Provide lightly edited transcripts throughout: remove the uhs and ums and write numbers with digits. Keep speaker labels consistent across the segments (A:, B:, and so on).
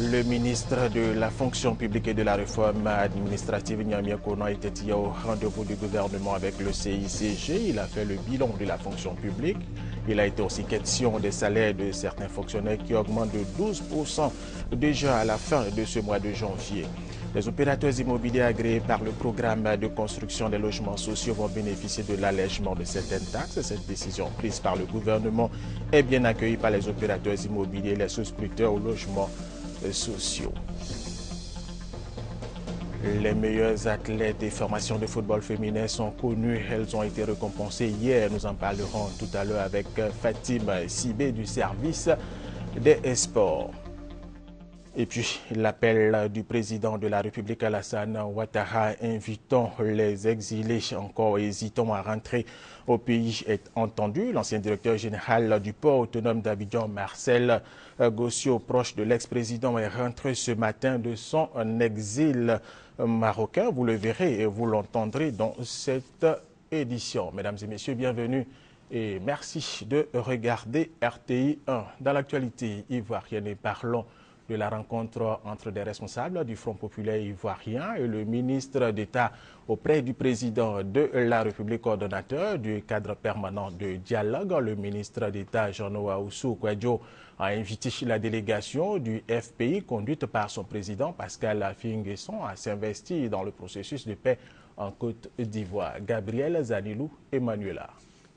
A: Le ministre de la fonction publique et de la réforme administrative, Nyamia Kono, était hier au rendez-vous du gouvernement avec le CICG. Il a fait le bilan de la fonction publique. Il a été aussi question des salaires de certains fonctionnaires qui augmentent de 12% déjà à la fin de ce mois de janvier. Les opérateurs immobiliers agréés par le programme de construction des logements sociaux vont bénéficier de l'allègement de certaines taxes. Cette décision prise par le gouvernement est bien accueillie par les opérateurs immobiliers et les souscripteurs aux logements sociaux. Les meilleures athlètes des formations de football féminin sont connues. Elles ont été récompensées hier. Nous en parlerons tout à l'heure avec Fatim Sibé du service des sports. Et puis, l'appel du président de la République, Alassane Ouattara, invitant les exilés encore hésitants à rentrer au pays est entendu. L'ancien directeur général du port autonome d'Abidjan, Marcel Gossio, proche de l'ex-président, est rentré ce matin de son exil marocain. Vous le verrez et vous l'entendrez dans cette édition. Mesdames et messieurs, bienvenue et merci de regarder RTI 1. Dans l'actualité ivoirienne, parlons de la rencontre entre des responsables du Front populaire ivoirien et le ministre d'État auprès du président de la République, coordonnateur du cadre permanent de dialogue. Le ministre d'État Jean-Noël Oussou Kouadjo a invité la délégation du FPI conduite par son président Pascal Affi-N'Guesson à s'investir dans le processus de paix en Côte d'Ivoire. Gabriel Zanilou, Emmanuela.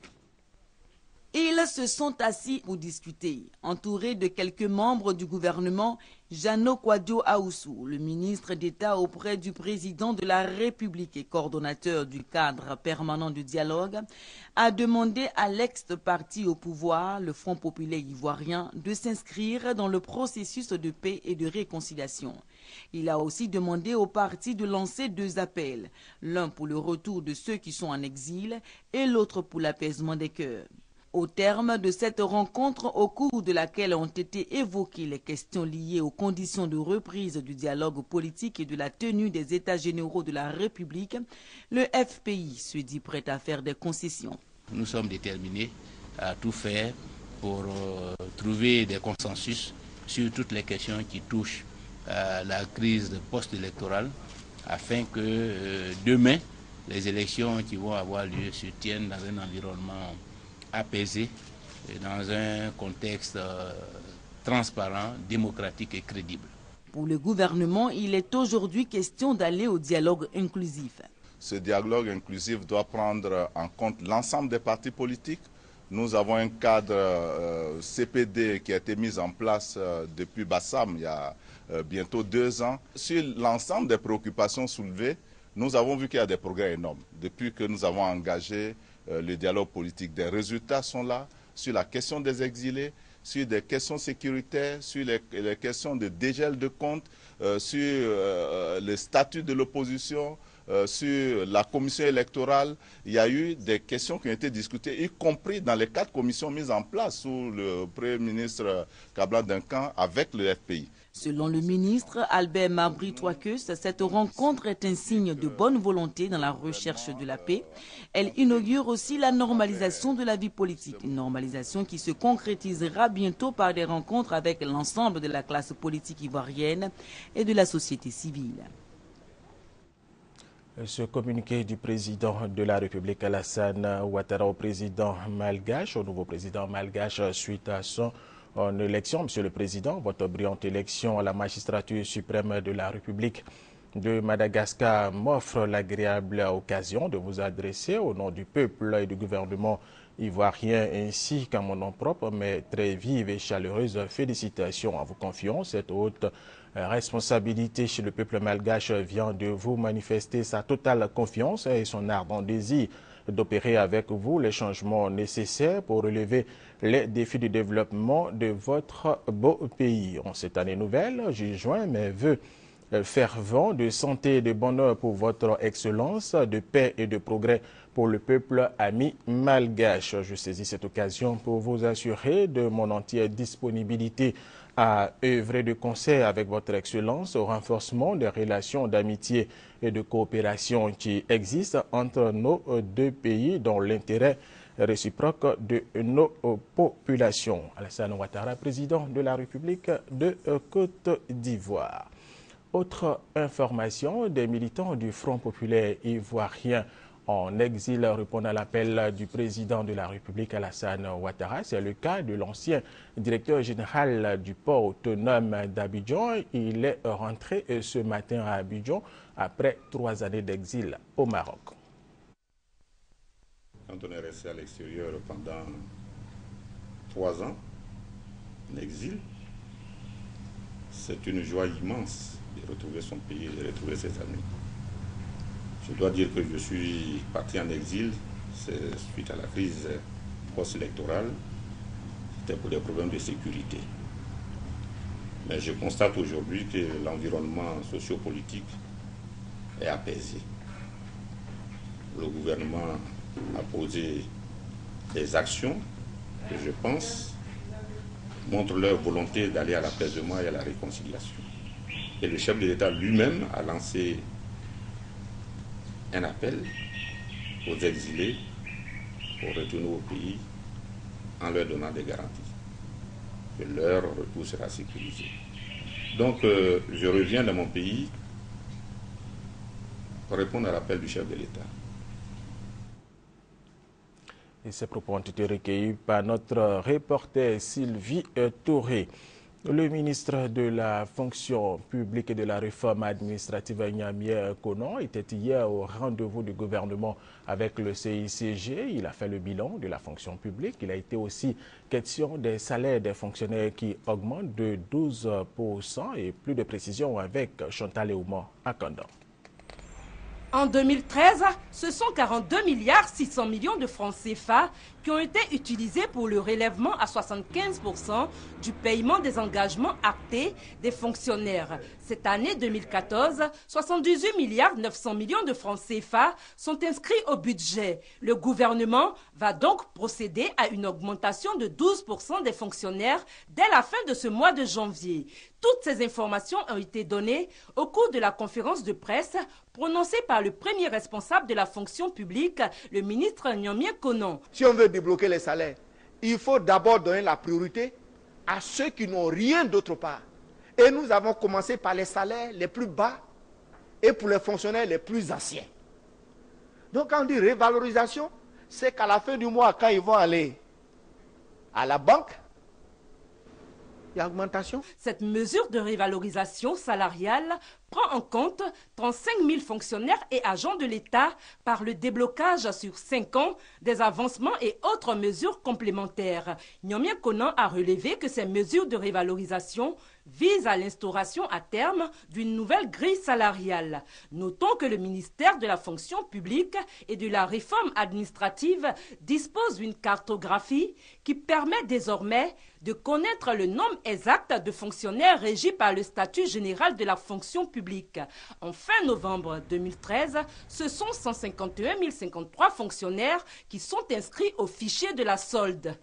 B: Ils se sont assis pour discuter, entourés de quelques membres du gouvernement. Jean-Noël Kouadjo Aoussou, le ministre d'État auprès du président de la République et coordonnateur du cadre permanent du dialogue, a demandé à l'ex-parti au pouvoir, le Front populaire ivoirien, de s'inscrire dans le processus de paix et de réconciliation. Il a aussi demandé au parti de lancer deux appels, l'un pour le retour de ceux qui sont en exil et l'autre pour l'apaisement des cœurs. Au terme de cette rencontre, au cours de laquelle ont été évoquées les questions liées aux conditions de reprise du dialogue politique et de la tenue des États généraux de la République, le FPI se dit prêt à faire des concessions.
C: Nous sommes déterminés à tout faire pour trouver des consensus sur toutes les questions qui touchent à la crise post-électorale afin que demain, les élections qui vont avoir lieu se tiennent dans un environnement apaisé et dans un contexte transparent, démocratique et crédible.
B: Pour le gouvernement, il est aujourd'hui question d'aller au dialogue inclusif.
D: Ce dialogue inclusif doit prendre en compte l'ensemble des partis politiques. Nous avons un cadre CPD qui a été mis en place depuis Bassam il y a bientôt 2 ans. Sur l'ensemble des préoccupations soulevées, nous avons vu qu'il y a des progrès énormes depuis que nous avons engagé le dialogue politique. Des résultats sont là sur la question des exilés, sur des questions sécuritaires, sur les questions de dégel de comptes, sur le statut de l'opposition, sur la commission électorale. Il y a eu des questions qui ont été discutées, y compris dans les 4 commissions mises en place sous le Premier ministre Kabla Duncan avec le FPI.
B: Selon le ministre Albert Mabry-Touakeus, cette rencontre est un signe de bonne volonté dans la recherche de la paix. Elle inaugure aussi la normalisation de la vie politique, une normalisation qui se concrétisera bientôt par des rencontres avec l'ensemble de la classe politique ivoirienne et de la société civile.
A: Ce communiqué du président de la République, Alassane Ouattara, au président malgache, au nouveau président malgache, suite à son élection. Monsieur le Président, votre brillante élection à la magistrature suprême de la République de Madagascar m'offre l'agréable occasion de vous adresser au nom du peuple et du gouvernement ivoirien ainsi qu'à mon nom propre, mes très vives et chaleureuses félicitations. En vous confiant cette haute responsabilité chez le peuple malgache vient de vous manifester sa totale confiance et son ardent désir d'opérer avec vous les changements nécessaires pour relever les défis du développement de votre beau pays. En cette année nouvelle, j'y joins mes vœux fervents de santé et de bonheur pour votre excellence, de paix et de progrès pour le peuple ami malgache. Je saisis cette occasion pour vous assurer de mon entière disponibilité à œuvrer de concert avec votre excellence au renforcement des relations d'amitié et de coopération qui existent entre nos deux pays dans l'intérêt réciproque de nos populations. Alassane Ouattara, président de la République de Côte d'Ivoire. Autre information, des militants du Front populaire ivoirien en exil répondent à l'appel du président de la République Alassane Ouattara. C'est le cas de l'ancien directeur général du port autonome d'Abidjan. Il est rentré ce matin à Abidjan après 3 années d'exil au Maroc.
E: Quand on est resté à l'extérieur pendant 3 ans en exil, c'est une joie immense de retrouver son pays et de retrouver ses amis. Je dois dire que je suis parti en exil, c'est suite à la crise post-électorale, c'était pour des problèmes de sécurité. Mais je constate aujourd'hui que l'environnement sociopolitique est apaisé. Le gouvernement a posé des actions que je pense montrent leur volonté d'aller à l'apaisement et à la réconciliation. Et le chef de l'État lui-même a lancé un appel aux exilés pour retourner au pays en leur donnant des garanties que leur retour sera sécurisé. Donc je reviens dans mon pays pour répondre à l'appel du chef de l'État.
A: Et ces propos ont été recueillis par notre reporter Sylvie Touré. Le ministre de la fonction publique et de la réforme administrative Niamey Konan était hier au rendez-vous du gouvernement avec le CICG. Il a fait le bilan de la fonction publique. Il a été aussi question des salaires des fonctionnaires qui augmentent de 12% et plus de précisions avec Chantal Eouma à Kandan.
F: En 2013, ce sont 42,6 milliards de francs CFA qui ont été utilisés pour le relèvement à 75% du paiement des engagements actés des fonctionnaires. Cette année 2014, 78,9 milliards de francs CFA sont inscrits au budget. Le gouvernement va donc procéder à une augmentation de 12% des fonctionnaires dès la fin de ce mois de janvier. Toutes ces informations ont été données au cours de la conférence de presse prononcée par le premier responsable de la fonction publique, le ministre Niamey Konan.
G: Si on veut débloquer les salaires, il faut d'abord donner la priorité à ceux qui n'ont rien d'autre part. Et nous avons commencé par les salaires les plus bas et pour les fonctionnaires les plus anciens. Donc quand on dit révalorisation, c'est qu'à la fin du mois, quand ils vont aller à la banque, il y a augmentation.
F: Cette mesure de révalorisation salariale prend en compte 35 000 fonctionnaires et agents de l'État par le déblocage sur 5 ans des avancements et autres mesures complémentaires. Niamey Konan a relevé que ces mesures de révalorisation visent à l'instauration à terme d'une nouvelle grille salariale. Notons que le ministère de la fonction publique et de la réforme administrative dispose d'une cartographie qui permet désormais de connaître le nombre exact de fonctionnaires régis par le statut général de la fonction publique. En fin novembre 2013, ce sont 151 053 fonctionnaires qui sont inscrits au fichier de la solde.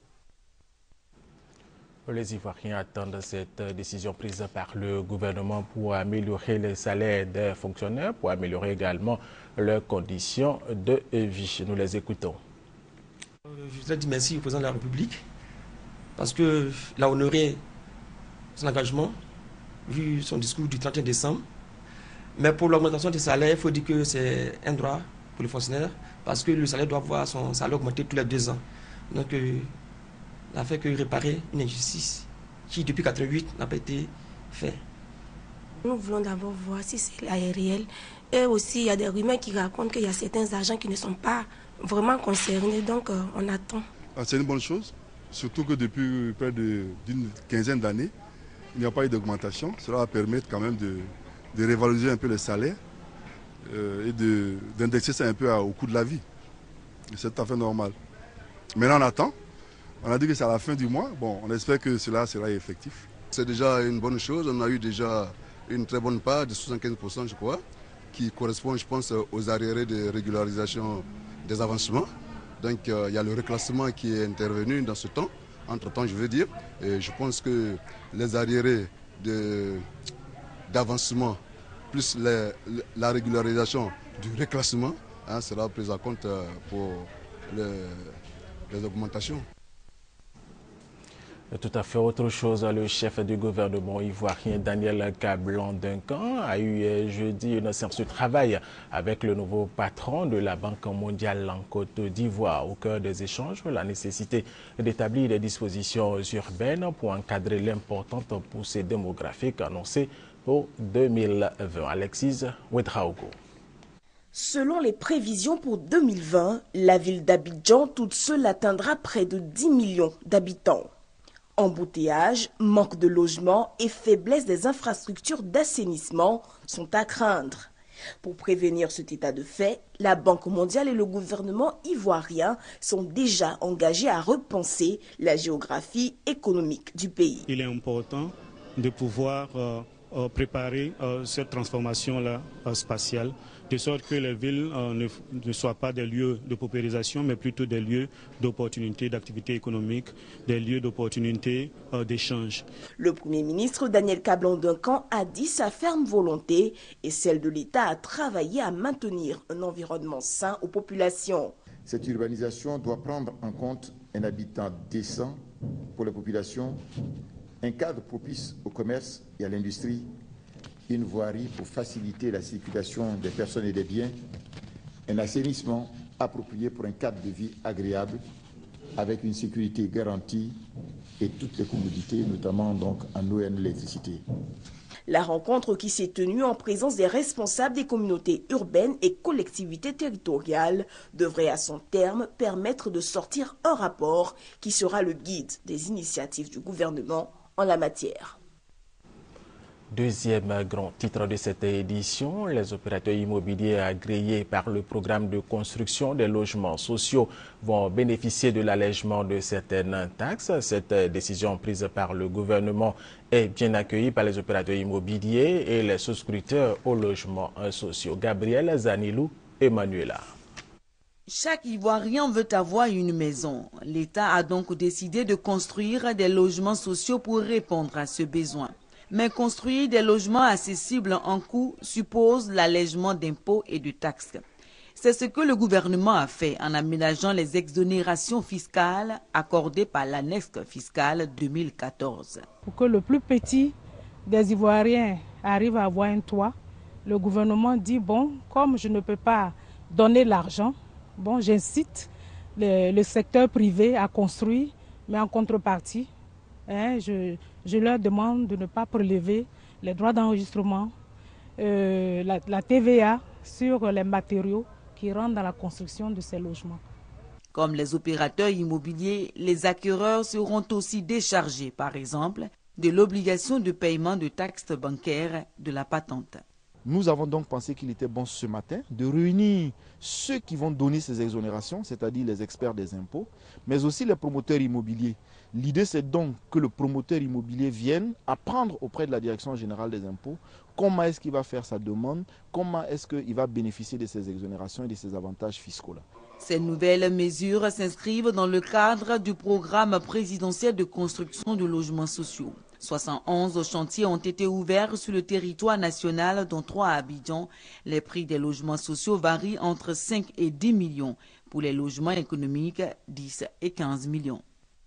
A: Les Ivoiriens attendent cette décision prise par le gouvernement pour améliorer les salaires des fonctionnaires, pour améliorer également leurs conditions de vie. Nous les écoutons.
H: Je voudrais dire merci au président de la République parce qu'il a honoré son engagement, vu son discours du 31 décembre. Mais pour l'augmentation des salaires, il faut dire que c'est un droit pour les fonctionnaires parce que le salaire doit voir son salaire augmenter tous les 2 ans. Donc, n'a fait que réparer une injustice qui, depuis 1988, n'a pas été faite.
I: Nous voulons d'abord voir si c'est réel. Et aussi, il y a des rumeurs qui racontent qu'il y a certains agents qui ne sont pas vraiment concernés. Donc, on attend.
J: C'est une bonne chose, surtout que depuis près d'une quinzaine d'années, il n'y a pas eu d'augmentation. Cela va permettre quand même de révaloriser un peu les salaires et d'indexer ça un peu au coût de la vie. C'est tout à fait normal. Maintenant, on attend. On a dit que c'est à la fin du mois. Bon, on espère que cela sera effectif.
K: C'est déjà une bonne chose. On a eu déjà une très bonne part de 75%, je crois, qui correspond, je pense, aux arriérés de régularisation des avancements. Donc, il y a le reclassement qui est intervenu dans ce temps, entre-temps, je veux dire. Et je pense que les arriérés d'avancement, plus la régularisation du reclassement, sera prise en compte pour des augmentations.
A: Tout à fait autre chose, le chef du gouvernement ivoirien Daniel Kablan-Duncan a eu jeudi une séance de travail avec le nouveau patron de la Banque mondiale en Côte d'Ivoire. Au cœur des échanges, la nécessité d'établir des dispositions urbaines pour encadrer l'importante poussée démographique annoncée pour 2020. Alexis Ouedraogo.
L: Selon les prévisions pour 2020, la ville d'Abidjan toute seule atteindra près de 10 millions d'habitants. Embouteillage, manque de logement et faiblesse des infrastructures d'assainissement sont à craindre. Pour prévenir cet état de fait, la Banque mondiale et le gouvernement ivoirien sont déjà engagés à repenser la géographie économique du pays.
M: Il est important de pouvoir préparer cette transformation-là spatiale, de sorte que les villes ne soient pas des lieux de paupérisation, mais plutôt des lieux d'opportunités, d'activités économiques, des lieux d'opportunités d'échange.
L: Le Premier ministre Daniel Kablan-Duncan a dit sa ferme volonté et celle de l'État à travailler à maintenir un environnement sain aux populations.
N: Cette urbanisation doit prendre en compte un habitat décent pour les populations, un cadre propice au commerce et à l'industrie, une voirie pour faciliter la circulation des personnes et des biens, un assainissement approprié pour un cadre de vie agréable avec une sécurité garantie et toutes les commodités, notamment donc en eau et en électricité.
L: La rencontre qui s'est tenue en présence des responsables des communautés urbaines et collectivités territoriales devrait à son terme permettre de sortir un rapport qui sera le guide des initiatives du gouvernement en la matière.
A: Deuxième grand titre de cette édition, les opérateurs immobiliers agréés par le programme de construction des logements sociaux vont bénéficier de l'allègement de certaines taxes. Cette décision prise par le gouvernement est bien accueillie par les opérateurs immobiliers et les souscripteurs aux logements sociaux. Gabriel Zanilou, Emmanuela.
B: Chaque Ivoirien veut avoir une maison. L'État a donc décidé de construire des logements sociaux pour répondre à ce besoin. Mais construire des logements accessibles en coût suppose l'allègement d'impôts et de taxes. C'est ce que le gouvernement a fait en aménageant les exonérations fiscales accordées par l'annexe fiscale 2014.
O: Pour que le plus petit des Ivoiriens arrive à avoir un toit, le gouvernement dit, bon, comme je ne peux pas donner l'argent, bon, j'incite le secteur privé à construire, mais en contrepartie, je leur demande de ne pas prélever les droits d'enregistrement, la TVA sur les matériaux qui rentrent dans la construction de ces logements.
B: Comme les opérateurs immobiliers, les acquéreurs seront aussi déchargés, par exemple, de l'obligation de paiement de taxes bancaires de la patente.
P: Nous avons donc pensé qu'il était bon ce matin de réunir ceux qui vont donner ces exonérations, c'est-à-dire les experts des impôts, mais aussi les promoteurs immobiliers. L'idée, c'est donc que le promoteur immobilier vienne apprendre auprès de la Direction générale des impôts comment est-ce qu'il va faire sa demande, comment est-ce qu'il va bénéficier de ces exonérations et de ces avantages fiscaux-là.
B: Ces nouvelles mesures s'inscrivent dans le cadre du programme présidentiel de construction de logements sociaux. 71 chantiers ont été ouverts sur le territoire national, dont 3 à Abidjan. Les prix des logements sociaux varient entre 5 et 10 millions. Pour les logements économiques, 10 et 15 millions.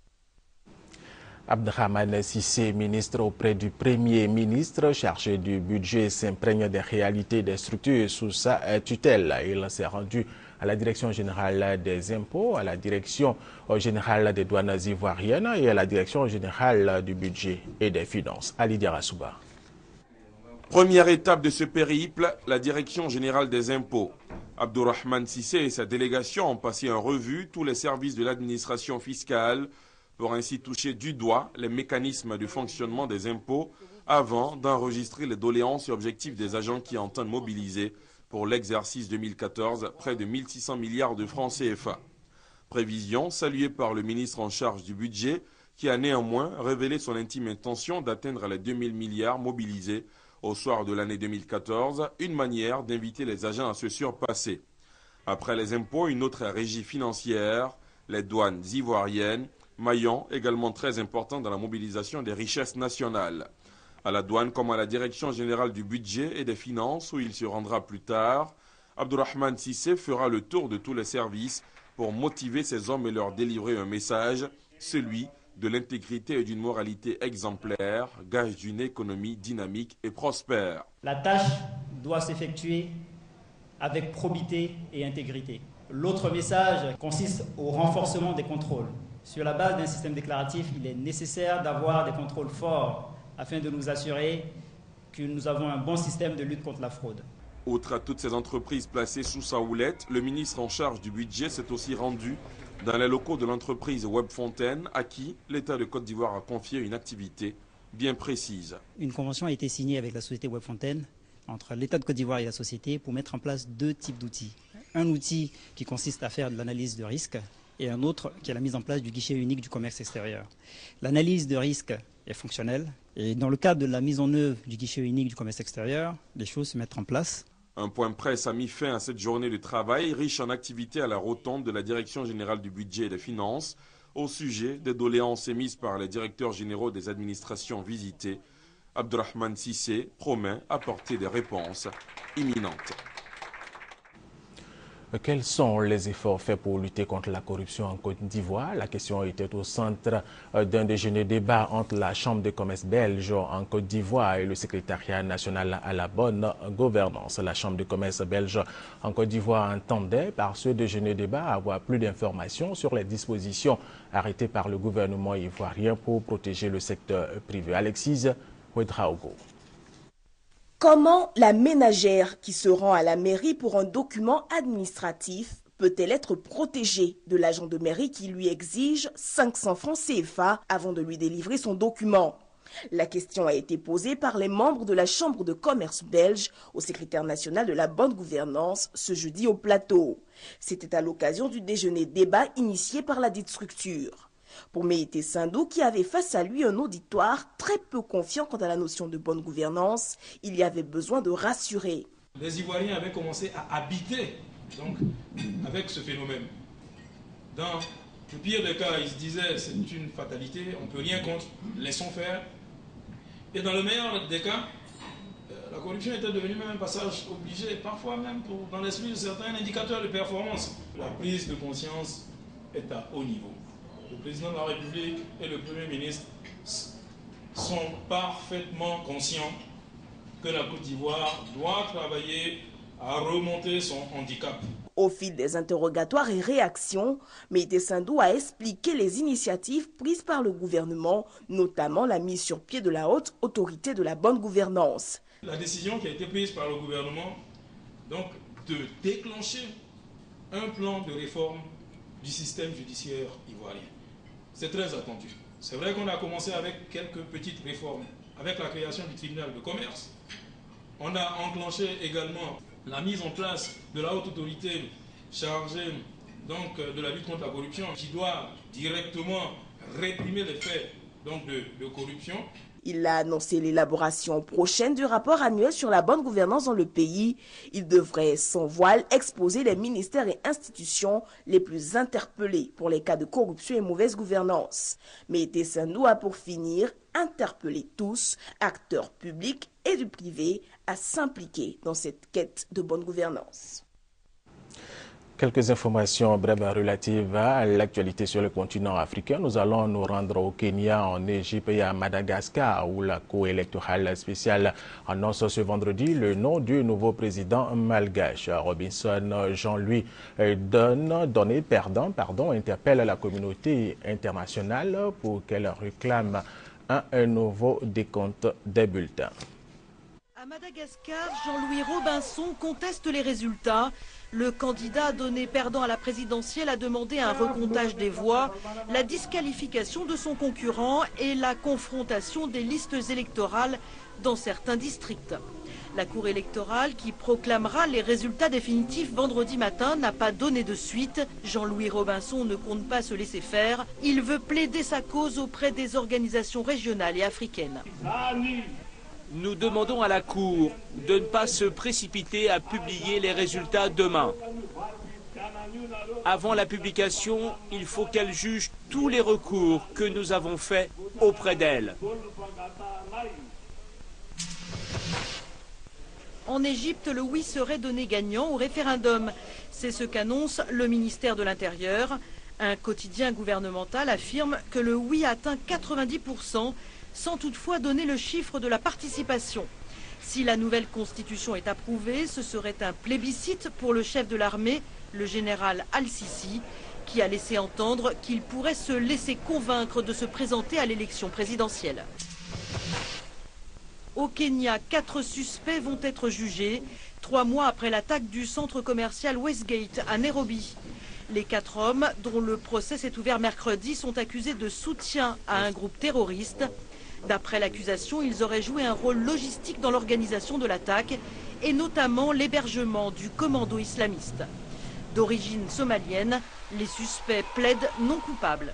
A: Abdrahmane Sissé, ministre auprès du Premier ministre chargé du budget, s'imprègne des réalités des structures sous sa tutelle. Il s'est rendu à la Direction générale des impôts, à la Direction générale des douanes ivoiriennes et à la Direction générale du budget et des finances. Ali Diarasouba.
Q: Première étape de ce périple, la Direction générale des impôts. Abdrahmane Sissé et sa délégation ont passé en revue tous les services de l'administration fiscale pour ainsi toucher du doigt les mécanismes de fonctionnement des impôts avant d'enregistrer les doléances et objectifs des agents qui entendent mobiliser pour l'exercice 2014 près de 1600 milliards de francs CFA. Prévision saluée par le ministre en charge du budget qui a néanmoins révélé son intime intention d'atteindre les 2000 milliards mobilisés au soir de l'année 2014, une manière d'inviter les agents à se surpasser. Après les impôts, une autre régie financière, les douanes ivoiriennes, maillon également très important dans la mobilisation des richesses nationales. À la douane comme à la Direction générale du budget et des finances où il se rendra plus tard, Abdrahmane Sissé fera le tour de tous les services pour motiver ces hommes et leur délivrer un message, celui de l'intégrité et d'une moralité exemplaire, gage d'une économie dynamique et prospère.
R: La tâche doit s'effectuer avec probité et intégrité. L'autre message consiste au renforcement des contrôles. Sur la base d'un système déclaratif, il est nécessaire d'avoir des contrôles forts afin de nous assurer que nous avons un bon système de lutte contre la fraude.
Q: Outre à toutes ces entreprises placées sous sa houlette, le ministre en charge du budget s'est aussi rendu dans les locaux de l'entreprise Webfontaine, à qui l'État de Côte d'Ivoire a confié une activité bien précise.
R: Une convention a été signée avec la société Webfontaine, entre l'État de Côte d'Ivoire et la société, pour mettre en place 2 types d'outils. Un outil qui consiste à faire de l'analyse de risque et un autre qui est la mise en place du guichet unique du commerce extérieur. L'analyse de risque est fonctionnelle et dans le cadre de la mise en œuvre du guichet unique du commerce extérieur, les choses se mettent en place.
Q: Un point presse a mis fin à cette journée de travail riche en activités à la rotonde de la Direction générale du budget et des finances au sujet des doléances émises par les directeurs généraux des administrations visitées. Abdourahmane Cissé promet apporter des réponses imminentes.
A: Quels sont les efforts faits pour lutter contre la corruption en Côte d'Ivoire? La question était au centre d'un déjeuner débat entre la Chambre de commerce belge en Côte d'Ivoire et le secrétariat national à la bonne gouvernance. La Chambre de commerce belge en Côte d'Ivoire entendait par ce déjeuner débat avoir plus d'informations sur les dispositions arrêtées par le gouvernement ivoirien pour protéger le secteur privé. Alexis Ouedraogo.
L: Comment la ménagère qui se rend à la mairie pour un document administratif peut-elle être protégée de l'agent de mairie qui lui exige 500 francs CFA avant de lui délivrer son document? La question a été posée par les membres de la Chambre de commerce belge au secrétaire national de la bonne gouvernance ce jeudi au plateau. C'était à l'occasion du déjeuner débat initié par la dite structure. Pour Meïté Sindou, qui avait face à lui un auditoire très peu confiant quant à la notion de bonne gouvernance, il y avait besoin de rassurer.
S: Les Ivoiriens avaient commencé à habiter donc, avec ce phénomène. Dans le pire des cas, ils se disaient c'est une fatalité, on ne peut rien contre, laissons faire. Et dans le meilleur des cas, la corruption était devenue même un passage obligé, parfois même dans l'esprit de certains indicateurs de performance. La prise de conscience est à haut niveau. Le président de la République et le Premier ministre sont parfaitement conscients que la Côte d'Ivoire doit travailler à remonter son handicap.
L: Au fil des interrogatoires et réactions, Meïté Sindou a expliqué les initiatives prises par le gouvernement, notamment la mise sur pied de la haute autorité de la bonne gouvernance.
S: La décision qui a été prise par le gouvernement donc, de déclencher un plan de réforme du système judiciaire ivoirien. C'est très attendu. C'est vrai qu'on a commencé avec quelques petites réformes, avec la création du tribunal de commerce. On a enclenché également la mise en place de la haute autorité chargée donc, de la lutte contre la corruption, qui doit directement réprimer les faits donc, de corruption.
L: Il a annoncé l'élaboration prochaine du rapport annuel sur la bonne gouvernance dans le pays. Il devrait, sans voile, exposer les ministères et institutions les plus interpellés pour les cas de corruption et mauvaise gouvernance. Meïté Sindou a pour finir interpellé tous, acteurs publics et du privé, à s'impliquer dans cette quête de bonne gouvernance.
A: Quelques informations brèves relatives à l'actualité sur le continent africain. Nous allons nous rendre au Kenya, en Égypte et à Madagascar, où la Cour électorale spéciale annonce ce vendredi le nom du nouveau président malgache. Robinson Jean-Louis Donné Perdant interpelle la communauté internationale pour qu'elle réclame un nouveau décompte des bulletins.
T: À Madagascar, Jean-Louis Robinson conteste les résultats. Le candidat donné perdant à la présidentielle a demandé un recomptage des voix, la disqualification de son concurrent et la confrontation des listes électorales dans certains districts. La Cour électorale, qui proclamera les résultats définitifs vendredi matin, n'a pas donné de suite. Jean-Louis Robinson ne compte pas se laisser faire. Il veut plaider sa cause auprès des organisations régionales et africaines.
U: Nous demandons à la Cour de ne pas se précipiter à publier les résultats demain. Avant la publication, il faut qu'elle juge tous les recours que nous avons faits auprès d'elle.
T: En Égypte, le oui serait donné gagnant au référendum. C'est ce qu'annonce le ministère de l'Intérieur. Un quotidien gouvernemental affirme que le oui atteint 90%, sans toutefois donner le chiffre de la participation. Si la nouvelle constitution est approuvée, ce serait un plébiscite pour le chef de l'armée, le général Al-Sisi, qui a laissé entendre qu'il pourrait se laisser convaincre de se présenter à l'élection présidentielle. Au Kenya, 4 suspects vont être jugés, 3 mois après l'attaque du centre commercial Westgate à Nairobi. Les 4 hommes, dont le procès s'est ouvert mercredi, sont accusés de soutien à un groupe terroriste. D'après l'accusation, ils auraient joué un rôle logistique dans l'organisation de l'attaque et notamment l'hébergement du commando islamiste. D'origine somalienne, les suspects plaident non coupables.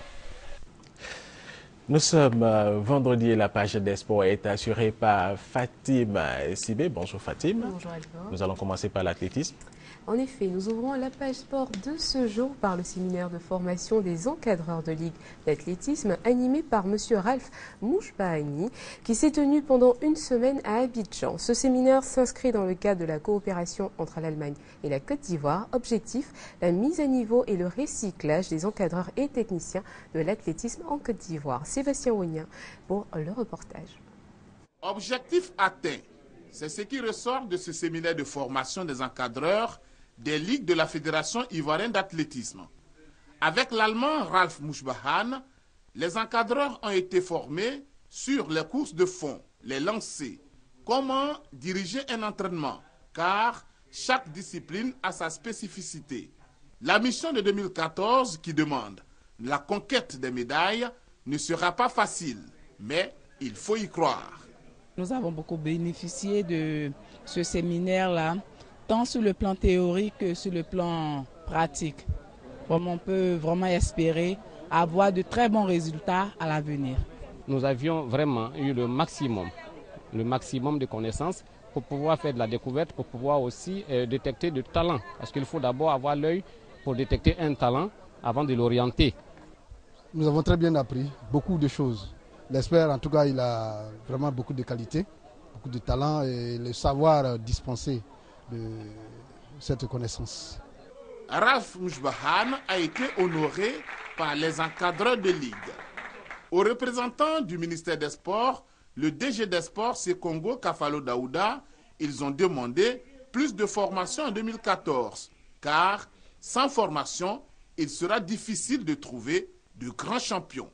A: Nous sommes vendredi et la page des sports est assurée par Fatim Sibé. Bonjour Fatim.
C: Bonjour Alphonse.
A: Nous allons commencer par l'athlétisme.
C: En effet, nous ouvrons la page sport de ce jour par le séminaire de formation des encadreurs de ligue d'athlétisme animé par M. Ralph Mouchbahani qui s'est tenu pendant une semaine à Abidjan. Ce séminaire s'inscrit dans le cadre de la coopération entre l'Allemagne et la Côte d'Ivoire. Objectif, la mise à niveau et le recyclage des encadreurs et techniciens de l'athlétisme en Côte d'Ivoire. Sébastien Wognin pour le reportage.
V: Objectif atteint. C'est ce qui ressort de ce séminaire de formation des encadreurs des ligues de la Fédération ivoirienne d'athlétisme. Avec l'Allemand Ralph Mouchbahani, les encadreurs ont été formés sur les courses de fond, les lancers, comment diriger un entraînement, car chaque discipline a sa spécificité. La mission de 2014 qui demande la conquête des médailles ne sera pas facile, mais il faut y croire.
W: Nous avons beaucoup bénéficié de ce séminaire-là, tant sur le plan théorique que sur le plan pratique. On peut vraiment espérer avoir de très bons résultats à l'avenir.
X: Nous avions vraiment eu le maximum de connaissances pour pouvoir faire de la découverte, pour pouvoir aussi détecter de talent. Parce qu'il faut d'abord avoir l'œil pour détecter un talent avant de l'orienter.
Y: Nous avons très bien appris beaucoup de choses. L'expert, en tout cas, il a vraiment beaucoup de qualités, beaucoup de talent et le savoir dispenser de cette connaissance.
V: Ralph Mouchbahani a été honoré par les encadreurs de ligue. Aux représentants du ministère des Sports, le DG des Sports, c'est Congo Kafalo Daouda, ils ont demandé plus de formation en 2014, car sans formation, il sera difficile de trouver de grands champions.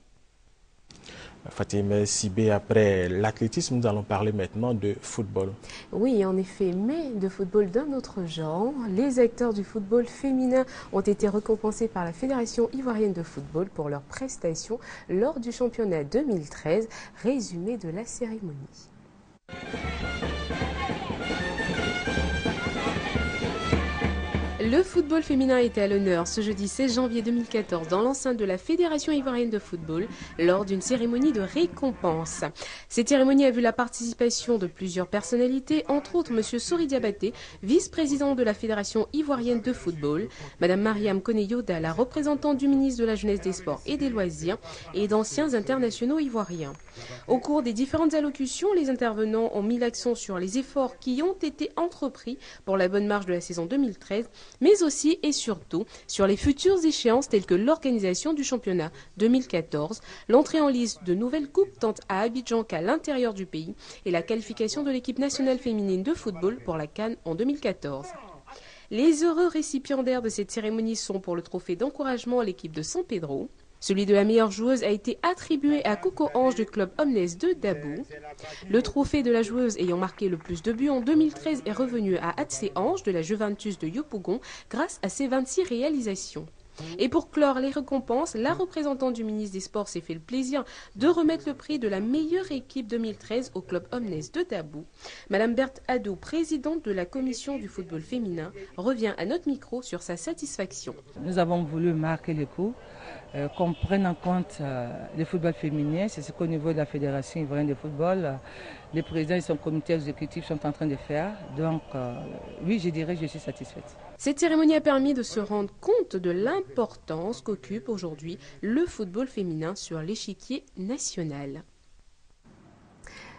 A: Fatim Sibé, après l'athlétisme, nous allons parler maintenant de football.
C: Oui, en effet, mais de football d'un autre genre. Les acteurs du football féminin ont été récompensés par la Fédération ivoirienne de football pour leurs prestations lors du championnat 2013. Résumé de la cérémonie. Le football féminin était à l'honneur ce jeudi 16 janvier 2014 dans l'enceinte de la Fédération ivoirienne de football lors d'une cérémonie de récompense. Cette cérémonie a vu la participation de plusieurs personnalités, entre autres M. Sori Diabaté, vice-président de la Fédération ivoirienne de football, Mme Mariam Koneyoda, la représentante du ministre de la Jeunesse, des Sports et des Loisirs, et d'anciens internationaux ivoiriens. Au cours des différentes allocutions, les intervenants ont mis l'accent sur les efforts qui ont été entrepris pour la bonne marche de la saison 2013, mais aussi et surtout sur les futures échéances telles que l'organisation du championnat 2014, l'entrée en liste de nouvelles coupes tant à Abidjan qu'à l'intérieur du pays et la qualification de l'équipe nationale féminine de football pour la CAN en 2014. Les heureux récipiendaires de cette cérémonie sont pour le trophée d'encouragement l'équipe de San Pedro. Celui de la meilleure joueuse a été attribué à Coco Ange du club Omnes de Dabou. Le trophée de la joueuse ayant marqué le plus de buts en 2013 est revenu à Atsé Ange de la Juventus de Yopougon grâce à ses 26 réalisations. Et pour clore les récompenses, la représentante du ministre des Sports s'est fait le plaisir de remettre le prix de la meilleure équipe 2013 au club Omnes de Dabou. Madame Berthe Adou, présidente de la commission du football féminin, revient à notre micro sur sa satisfaction.
Z: Nous avons voulu marquer le coup, qu'on prenne en compte le football féminin. C'est ce qu'au niveau de la Fédération ivoirienne de football, les présidents et son comité exécutif sont en train de faire. Donc oui, je dirais que je suis satisfaite.
C: Cette cérémonie a permis de se rendre compte de l'importance qu'occupe aujourd'hui le football féminin sur l'échiquier national.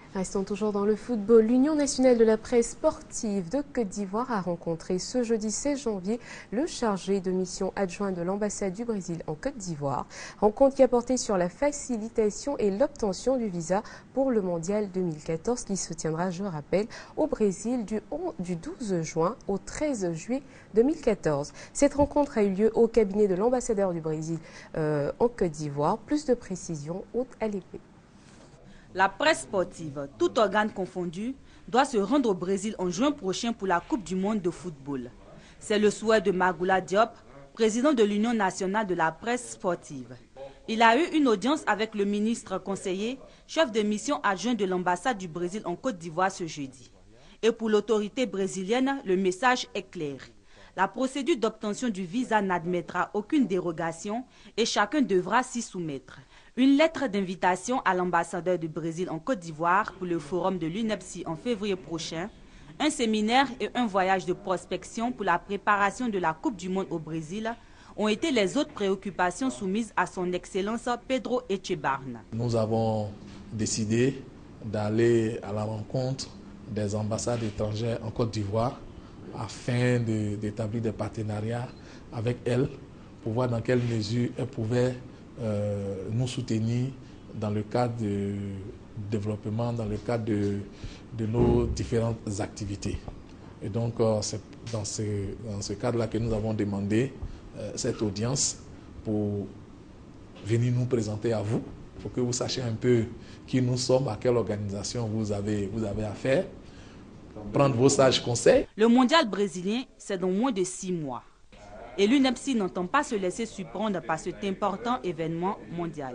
C: Restons toujours dans le football. L'Union nationale de la presse sportive de Côte d'Ivoire a rencontré ce jeudi 16 janvier le chargé de mission adjoint de l'ambassade du Brésil en Côte d'Ivoire. Rencontre qui a porté sur la facilitation et l'obtention du visa pour le mondial 2014 qui se tiendra, je rappelle, au Brésil du 12 juin au 13 juillet 2014. Cette rencontre a eu lieu au cabinet de l'ambassadeur du Brésil en Côte d'Ivoire. Plus de précisions, Haute à l'épée.
D: La presse sportive, tout organe confondu, doit se rendre au Brésil en juin prochain pour la Coupe du monde de football. C'est le souhait de Magoula Diop, président de l'Union nationale de la presse sportive. Il a eu une audience avec le ministre conseiller, chef de mission adjoint de l'ambassade du Brésil en Côte d'Ivoire ce jeudi. Et pour l'autorité brésilienne, le message est clair. La procédure d'obtention du visa n'admettra aucune dérogation et chacun devra s'y soumettre. Une lettre d'invitation à l'ambassadeur du Brésil en Côte d'Ivoire pour le forum de l'UNEPSI en février prochain, un séminaire et un voyage de prospection pour la préparation de la Coupe du monde au Brésil ont été les autres préoccupations soumises à son Excellence Pedro Etchebarne.
E: Nous avons décidé d'aller à la rencontre des ambassades étrangères en Côte d'Ivoire afin d'établir des partenariats avec elles pour voir dans quelle mesure elles pouvaient nous soutenir dans le cadre de développement, dans le cadre de nos différentes activités. Et donc, c'est dans ce cadre-là que nous avons demandé cette audience pour venir nous présenter à vous, pour que vous sachiez un peu qui nous sommes, à quelle organisation vous avez affaire, prendre vos sages conseils.
D: Le mondial brésilien, c'est dans moins de 6 mois. Et l'UNEPSI n'entend pas se laisser surprendre par cet important événement mondial.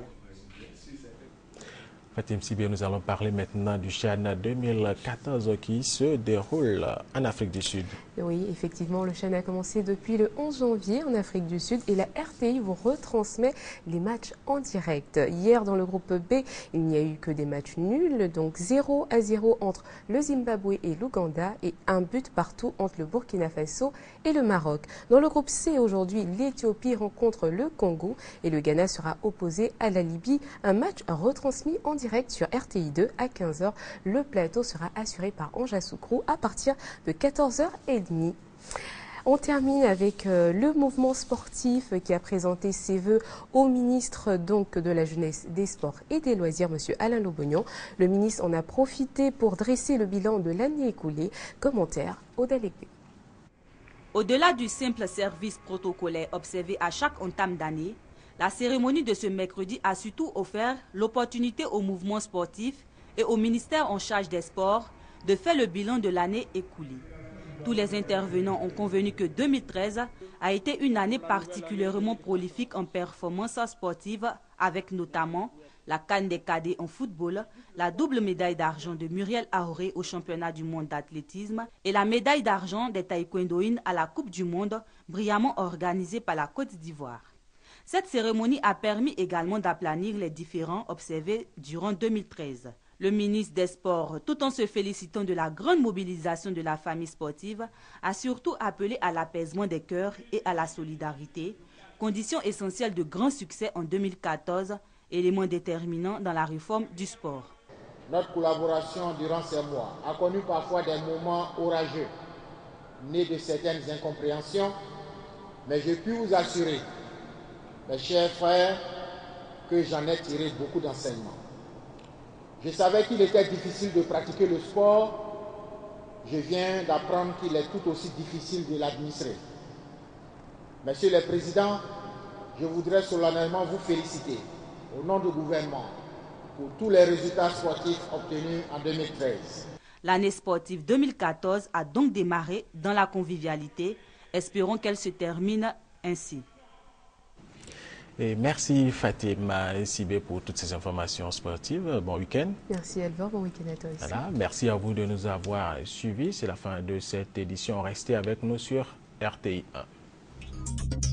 A: Fatim Sibé, nous allons parler maintenant du CHAN 2014 qui se déroule en Afrique du Sud.
C: Oui, effectivement, le CHAN a commencé depuis le 11 janvier en Afrique du Sud et la RTI vous retransmet les matchs en direct. Hier, dans le groupe B, il n'y a eu que des matchs nuls, donc 0-0 entre le Zimbabwe et l'Ouganda et un but partout entre le Burkina Faso et le Maroc. Dans le groupe C, aujourd'hui, l'Éthiopie rencontre le Congo et le Ghana sera opposé à la Libye. Un match retransmis en direct sur RTI 2 à 15h. Le plateau sera assuré par Anja Soukrou à partir de 14h30. On termine avec le mouvement sportif qui a présenté ses vœux au ministre donc de la Jeunesse, des Sports et des Loisirs, M. Alain Lobognon. Le ministre en a profité pour dresser le bilan de l'année écoulée. Commentaire Odalépé.
D: Au-delà du simple service protocolaire observé à chaque entame d'année, la cérémonie de ce mercredi a surtout offert l'opportunité au mouvement sportif et au ministère en charge des sports de faire le bilan de l'année écoulée. Tous les intervenants ont convenu que 2013 a été une année particulièrement prolifique en performances sportives avec notamment la CAN des cadets en football, la double médaille d'argent de Muriel Ahoré au championnat du monde d'athlétisme et la médaille d'argent des taekwondoïnes à la Coupe du monde brillamment organisée par la Côte d'Ivoire. Cette cérémonie a permis également d'aplanir les différends observés durant 2013. Le ministre des Sports, tout en se félicitant de la grande mobilisation de la famille sportive, a surtout appelé à l'apaisement des cœurs et à la solidarité, condition essentielle de grand succès en 2014, élément déterminant dans la réforme du sport.
F: Notre collaboration durant ces mois a connu parfois des moments orageux, nés de certaines incompréhensions, mais je puis vous assurer, mes chers frères, que j'en ai tiré beaucoup d'enseignements. Je savais qu'il était difficile de pratiquer le sport. Je viens d'apprendre qu'il est tout aussi difficile de l'administrer. Messieurs les présidents, je voudrais solennellement vous féliciter au nom du gouvernement pour tous les résultats sportifs obtenus en 2013.
D: L'année sportive 2014 a donc démarré dans la convivialité. Espérons qu'elle se termine ainsi.
A: Et merci Fatima Sibé pour toutes ces informations sportives. Bon week-end.
C: Merci Elvor, bon week-end à toi aussi.
A: Voilà, merci à vous de nous avoir suivis. C'est la fin de cette édition. Restez avec nous sur RTI 1.